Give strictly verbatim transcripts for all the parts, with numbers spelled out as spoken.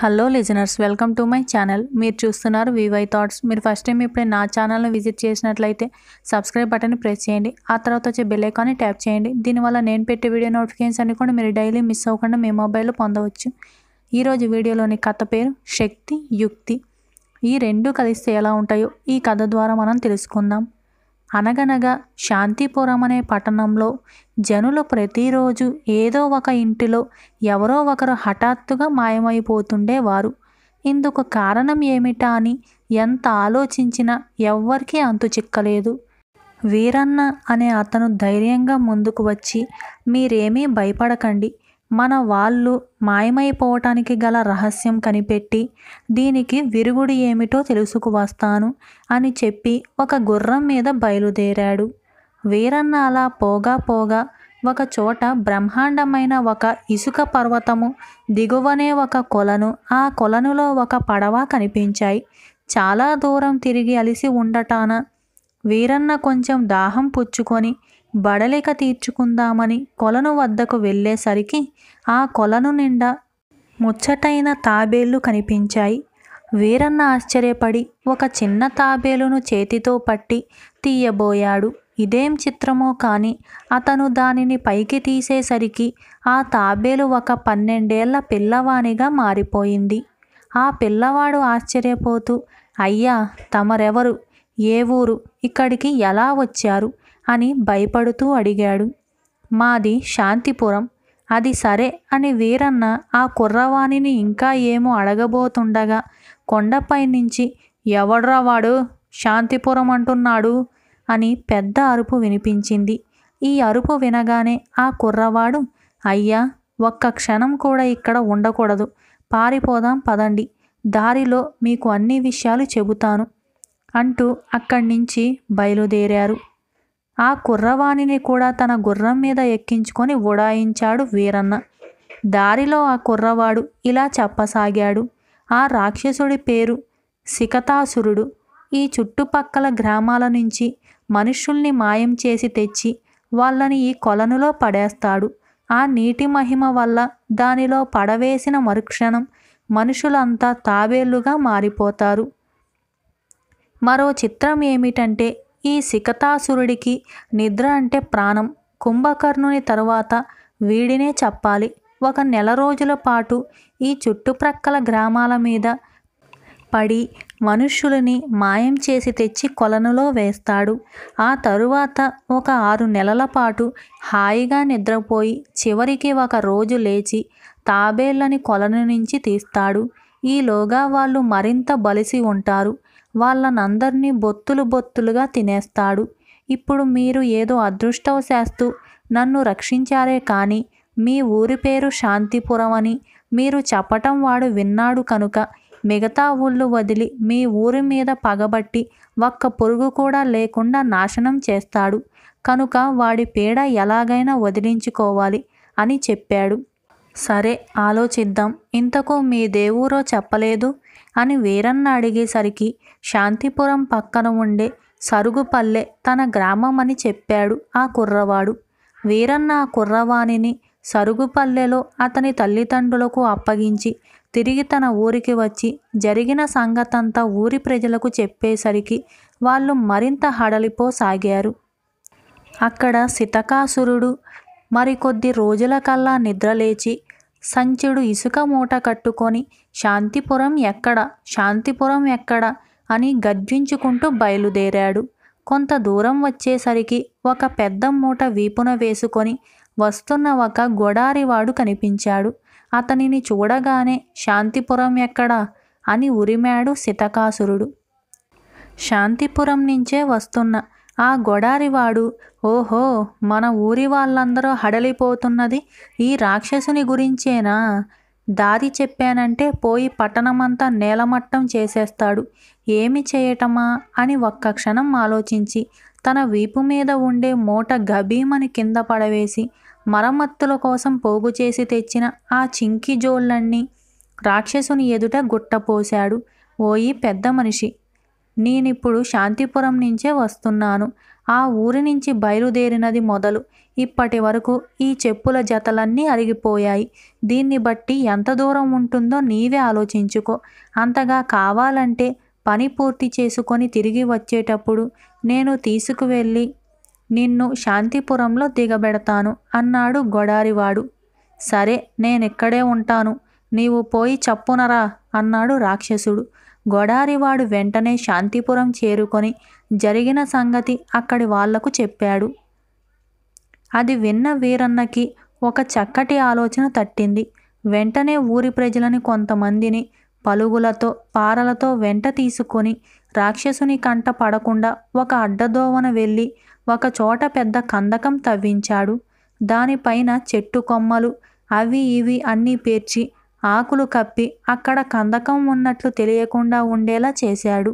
Hello listeners, welcome to my channel. మీరు చూస్తున్నారు వివై థాట్స్. మీరు ఫస్ట్ టైం ఇప్పుడే నా ఛానల్ని విజిట్ చేసినట్లయితే సబ్స్క్రైబ్ బటన్ని ప్రెస్ చేయండి. ఆ తర్వాత వచ్చే బెల్ ఐకాన్ని ట్యాప్ చేయండి. దీనివల్ల నేను పెట్టే వీడియో నోటిఫికేషన్స్ అన్ని కూడా మీరు డైలీ మిస్ అవ్వకుండా మీ మొబైల్లో పొందవచ్చు. ఈరోజు వీడియోలోని కథ పేరు శక్తి యుక్తి. ఈ రెండు కలిస్తే ఎలా ఉంటాయో ఈ కథ ద్వారా మనం తెలుసుకుందాం. అనగనగా శాంతిపురం అనే పట్టణంలో జనులు ప్రతిరోజు ఏదో ఒక ఇంటిలో ఎవరో ఒకరు హఠాత్తుగా మాయమైపోతుండేవారు. ఇందుకు కారణం ఏమిటా అని ఎంత ఆలోచించినా ఎవ్వరికీ అంతు చిక్కలేదు. వీరన్న అనే అతను ధైర్యంగా ముందుకు వచ్చి, మీరేమీ భయపడకండి, మన వాళ్ళు మాయమైపోవటానికి గల రహస్యం కనిపెట్టి దీనికి విరుగుడు ఏమిటో తెలుసుకువస్తాను అని చెప్పి ఒక గుర్రం మీద బయలుదేరాడు. వీరన్న అలా పోగా పోగా ఒక చోట బ్రహ్మాండమైన ఒక ఇసుక పర్వతము, దిగువనే ఒక కొలను, ఆ కొలనులో ఒక పడవ కనిపించాయి. చాలా దూరం తిరిగి అలిసి ఉండటాన వీరన్న కొంచెం దాహం పుచ్చుకొని బడలిక తీర్చుకుందామని కొలను వద్దకు వెళ్ళేసరికి ఆ కొలను నిండా ముచ్చటైన తాబేళ్లు కనిపించాయి. వీరన్న ఆశ్చర్యపడి ఒక చిన్న తాబేలును చేతితో పట్టి తీయబోయాడు. ఇదేం చిత్రమో కానీ అతను దానిని పైకి తీసేసరికి ఆ తాబేలు ఒక పన్నెండేళ్ల పిల్లవానిగా మారిపోయింది. ఆ పిల్లవాడు ఆశ్చర్యపోతూ, అయ్యా, తమరెవరు, ఏ ఊరు, ఇక్కడికి ఎలా వచ్చారు అని భయపడుతూ అడిగాడు. మాది శాంతిపురం. అది సరే అని వీరన్న ఆ కుర్రవాణిని ఇంకా ఏమో అడగబోతుండగా కొండపై నుంచి, ఎవడ్రా వాడు, శాంతిపురం అంటున్నాడు అని పెద్ద అరుపు వినిపించింది. ఈ అరుపు వినగానే ఆ కుర్రవాడు, అయ్యా, ఒక్క క్షణం కూడా ఇక్కడ ఉండకూడదు, పారిపోదాం పదండి, దారిలో మీకు అన్ని విషయాలు చెబుతాను అంటూ అక్కడి నుంచి బయలుదేరారు. ఆ కుర్రవాణిని కూడా తన గుర్రం మీద ఎక్కించుకొని ఉడాయించాడు వీరన్న. దారిలో ఆ కుర్రవాడు ఇలా చెప్పసాగాడు. ఆ రాక్షసుడి పేరు సికతాసురుడు. ఈ చుట్టుపక్కల గ్రామాల నుంచి మనుషుల్ని మాయం చేసి తెచ్చి వాళ్ళని ఈ కొలనులో పడేస్తాడు. ఆ నీటి మహిమ వల్ల దానిలో పడవేసిన మరుక్షణం మనుషులంతా తాబేళ్లుగా మారిపోతారు. మరో చిత్రం ఏమిటంటే ఈ సికతాసురుడికి నిద్ర అంటే ప్రాణం. కుంభకర్ణుని తరువాత వీడినే చెప్పాలి. ఒక నెల రోజుల పాటు ఈ చుట్టుప్రక్కల గ్రామాల మీద పడి మనుష్యులని మాయం చేసి తెచ్చి కొలనులో వేస్తాడు. ఆ తరువాత ఒక ఆరు నెలల పాటు హాయిగా నిద్రపోయి చివరికి ఒక రోజు లేచి తాబేళ్ళని కొలను నుంచి తీస్తాడు. ఈలోగా వాళ్ళు మరింత బలిసి ఉంటారు. వాళ్ళనందరినీ బొత్తులు బొత్తులుగా తినేస్తాడు. ఇప్పుడు మీరు ఏదో అదృష్టవశాత్తు నన్ను రక్షించారే కానీ మీ ఊరి పేరు శాంతిపురం అని మీరు చెప్పటం వాడు విన్నాడు కనుక మిగతా ఊళ్ళు వదిలి మీ ఊరి మీద పగబట్టి ఒక్క పురుగు కూడా లేకుండా నాశనం చేస్తాడు. కనుక వాడి పీడ ఎలాగైనా వదిలించుకోవాలి అని చెప్పాడు. సరే, ఆలోచిద్దాం. ఇంతకు మీ దేవురో చెప్పలేదు అని వీరన్న అడిగేసరికి శాంతిపురం పక్కన ఉండే సరుగుపల్లె తన గ్రామం అని చెప్పాడు ఆ కుర్రవాడు. వీరన్న ఆ కుర్రవాణిని సరుగుపల్లెలో అతని తల్లిదండ్రులకు అప్పగించి తిరిగి తన ఊరికి వచ్చి జరిగిన సంగతంతా ఊరి ప్రజలకు చెప్పేసరికి వాళ్ళు మరింత హడలిపోసాగారు. అక్కడ సితకాసురుడు మరికొద్ది రోజుల కల్లా నిద్రలేచి సంచుడు ఇసుక మూట కట్టుకొని శాంతిపురం ఎక్కడ, శాంతిపురం ఎక్కడ అని గర్జించుకుంటూ బయలుదేరాడు. కొంత దూరం వచ్చేసరికి ఒక పెద్ద మూట వీపున వేసుకొని వస్తున్న ఒక గొడారివాడు కనిపించాడు. అతనిని చూడగానే శాంతిపురం ఎక్కడా అని ఉరిమాడు సితకాసురుడు. శాంతిపురం నుంచే వస్తున్న ఆ గొడారివాడు, ఓహో, మన ఊరి వాళ్ళందరూ హడలిపోతున్నది ఈ రాక్షసుని గురించేనా? దారి చెప్పానంటే పోయి పట్టణమంతా నేలమట్టం చేసేస్తాడు, ఏమి చేయటమా అని ఒక్క క్షణం ఆలోచించి తన వీపు మీద ఉండే మూట గభీమని కింద పడవేసి మరమ్మత్తుల కోసం పోగు చేసి తెచ్చిన ఆ చింకి జోళ్ళన్నీ రాక్షసుని ఎదుట గుట్టపోశాడు. ఓయి పెద్ద మనిషి, నేనిప్పుడు శాంతిపురం నుంచే వస్తున్నాను. ఆ ఊరి నుంచి బయలుదేరినది మొదలు ఇప్పటి వరకు ఈ చెప్పుల జతలన్నీ అరిగిపోయాయి. దీన్ని బట్టి ఎంత దూరం ఉంటుందో నీవే ఆలోచించుకో. అంతగా కావాలంటే పని పూర్తి చేసుకొని తిరిగి వచ్చేటప్పుడు నేను తీసుకువెళ్ళి నిన్ను శాంతిపురంలో దిగబెడతాను అన్నాడు గొడారివాడు. సరే, నేనిక్కడే ఉంటాను. నీవు పోయి చప్పునరా అన్నాడు రాక్షసుడు. గొడారివాడు వెంటనే శాంతిపురం చేరుకొని జరిగిన సంగతి అక్కడి వాళ్లకు చెప్పాడు. అది విన్న వీరన్నకి ఒక చక్కటి ఆలోచన తట్టింది. వెంటనే ఊరి ప్రజలని కొంతమందిని పలుగులతో పారలతో వెంట తీసుకొని రాక్షసుని కంట పడకుండా ఒక అడ్డదోవన వెళ్ళి ఒక చోట పెద్ద కందకం తవ్వించాడు. దానిపైన చెట్టు కొమ్మలు అవి ఇవి అన్నీ పేర్చి ఆకులు కప్పి అక్కడ కందకం ఉన్నట్లు తెలియకుండా ఉండేలా చేశాడు.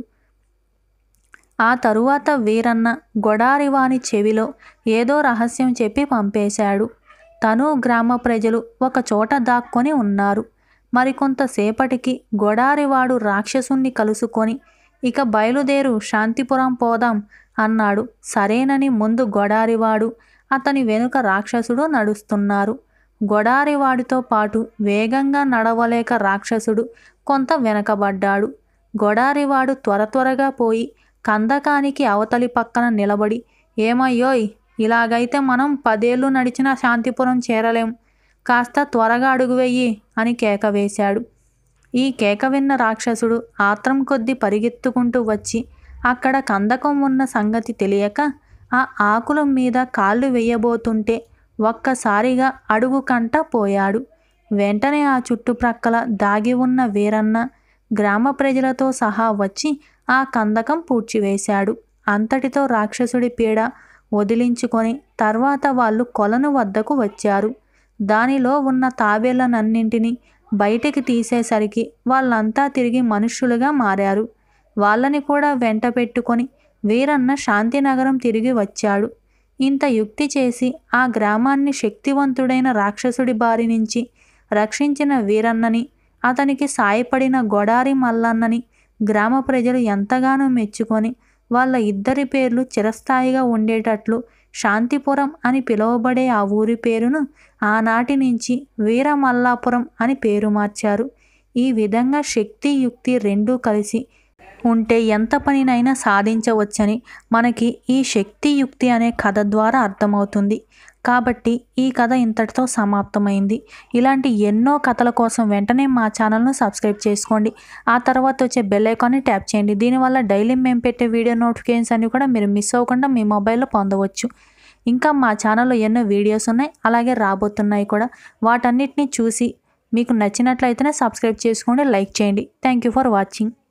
ఆ తరువాత వీరన్న గొడారివాని చెవిలో ఏదో రహస్యం చెప్పి పంపేశాడు. తను గ్రామ ప్రజలు ఒక చోట దాక్కొని ఉన్నారు. మరికొంతసేపటికి గొడారివాడు రాక్షసుణ్ణి కలుసుకొని ఇక బయలుదేరు, శాంతిపురం పోదాం అన్నాడు. సరేనని ముందు గొడారివాడు అతని వెనుక రాక్షసుడు నడుస్తున్నారు. గొడారివాడితో పాటు వేగంగా నడవలేక రాక్షసుడు కొంత వెనకబడ్డాడు. గొడారివాడు త్వర త్వరగా పోయి కందకానికి అవతలి పక్కన నిలబడి, ఏమయ్యోయ్, ఇలాగైతే మనం పదేళ్ళు నడిచినా శాంతిపురం చేరలేం. కాస్త త్వరగా అడుగు వెయ్యి అని కేక వేశాడు. ఈ కేక విన్న రాక్షసుడు ఆత్రం కొద్దీ పరిగెత్తుకుంటూ వచ్చి అక్కడ కందకం ఉన్న సంగతి తెలియక ఆ ఆకుల మీద కాళ్ళు వేయబోతుంటే ఒక్కసారిగా అడుగు కంట పోయాడు. వెంటనే ఆ చుట్టుప్రక్కల దాగి ఉన్న వీరన్న గ్రామ ప్రజలతో సహా వచ్చి ఆ కందకం పూడ్చివేశాడు. అంతటితో రాక్షసుడి పీడ వదిలించుకొని తర్వాత వాళ్ళు కొలను వద్దకు వచ్చారు. దానిలో ఉన్న తాబేళ్లనన్నింటినీ బయటికి తీసేసరికి వాళ్ళంతా తిరిగి మనుష్యులుగా మారారు. వాళ్ళని కూడా వెంట పెట్టుకొని వీరన్న శాంతినగరం తిరిగి వచ్చాడు. ఇంత యుక్తి చేసి ఆ గ్రామాన్ని శక్తివంతుడైన రాక్షసుడి బారి నుంచి రక్షించిన వీరన్నని, అతనికి సాయపడిన గొడారి మల్లన్నని గ్రామ ప్రజలు ఎంతగానో మెచ్చుకొని వాళ్ళ ఇద్దరి పేర్లు చిరస్థాయిగా ఉండేటట్లు శాంతిపురం అని పిలువబడే ఆ ఊరి పేరును ఆనాటి నుంచి వీరమల్లాపురం అని పేరు మార్చారు. ఈ విధంగా శక్తి యుక్తి రెండూ కలిసి ఉంటే ఎంత పనినైనా సాధించవచ్చని మనకి ఈ శక్తి యుక్తి అనే కథ ద్వారా అర్థమవుతుంది. కాబట్టి ఈ కథ ఇంతటితో సమాప్తమైంది. ఇలాంటి ఎన్నో కథల కోసం వెంటనే మా ఛానల్ను సబ్స్క్రైబ్ చేసుకోండి. ఆ తర్వాత వచ్చే బెల్ ఐకాన్ని ట్యాప్ చేయండి. దీనివల్ల డైలీ మేము పెట్టే వీడియో నోటిఫికేషన్స్ అన్ని కూడా మీరు మిస్ అవ్వకుండా మీ మొబైల్లో పొందవచ్చు. ఇంకా మా ఛానల్లో ఎన్నో వీడియోస్ ఉన్నాయి, అలాగే రాబోతున్నాయి కూడా. వాటన్నిటిని చూసి మీకు నచ్చినట్లయితేనే సబ్స్క్రైబ్ చేసుకోండి, లైక్ చేయండి. Thank you for watching.